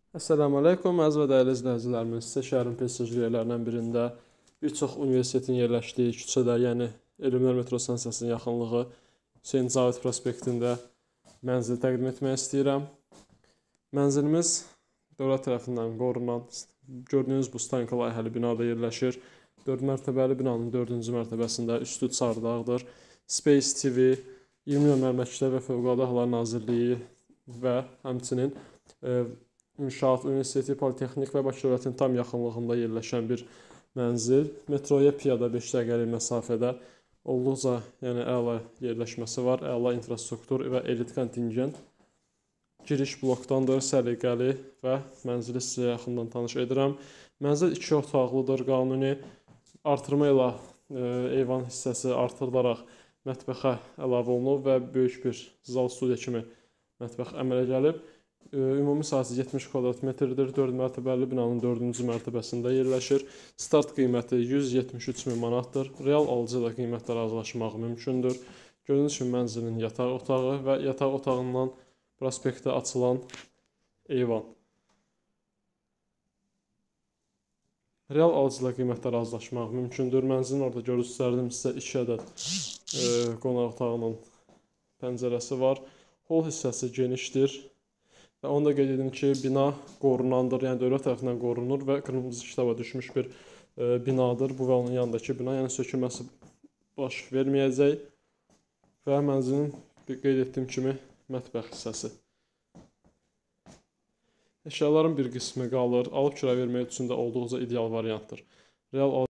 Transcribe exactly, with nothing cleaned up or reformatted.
Assalamu aleykum, əziz və dəyərli izləyicilərimiz. Sizə şəhərin prestijli yerlərindən birində bir çox universitetin yerləşdiyi küçədə, yəni Elmlər metro stansiyasının yaxınlığı Hüseyn Cavid prospektində mənzil təqdim etmək istəyirəm. Mənzilimiz dövlət tərəfindən qorunan, gördüyünüz bu stanka layihəli binada yerləşir. dörd mərtəbəli binanın dördüncü mərtəbəsində üstü çardaqdır. Space T V, iyirmi nömrəli Məktəb və Fövqəladə Hallar Nazirliyi və həmçinin e, İnşaat Universiteti, Politexnik və Bakı Dövlətinin tam yaxınlığında yerləşən bir mənzil. Metroya piyada beş dəqiqəlik məsafədə olduqca yəni əla yerləşməsi var, əla infrastruktur və elit kontingent. Giriş blokdandır, səliqəli və mənzili sizə yaxından tanış edirəm. Mənzil iki otaqlıdır, qanuni. Artırma ilə e, eyvan hissəsi artırılaraq mətbəxə əlavə olunub və böyük bir zal studiya kimi mətbəx əmələ gəlib. Ümumi sahəsi yetmiş kvadrat metrdir. dörd mərtəbəli binanın dördüncü mərtəbəsində yerləşir. Start qiyməti yüz yetmiş üç min manatdır. Real alıcı ilə qiymətlə razılaşmaq mümkündür. Gördüyünüz kimi mənzilin yataq otağı və yataq otağından prospektə açılan eyvan. Real alıcı ilə qiymətlə razılaşmaq mümkündür. Mənzilin orada göstərdim sizə iki ədəd e, qonaq otağının pəncərəsi var. Hol hissəsi genişdir. Və onu da qeyd edim ki, bina qorunandır, yəni dövlət tərəfindən qorunur və qırmızı kitaba düşmüş bir e, binadır. Bu və onun yanındakı bina, yəni sökülməsi baş verməyəcək. Və mənzilin qeyd etdiyim kimi mətbəx hissəsi. Əşyaların bir qismi qalır. Alıb kirayə vermək üçün də olduqca ideal variantdır. Real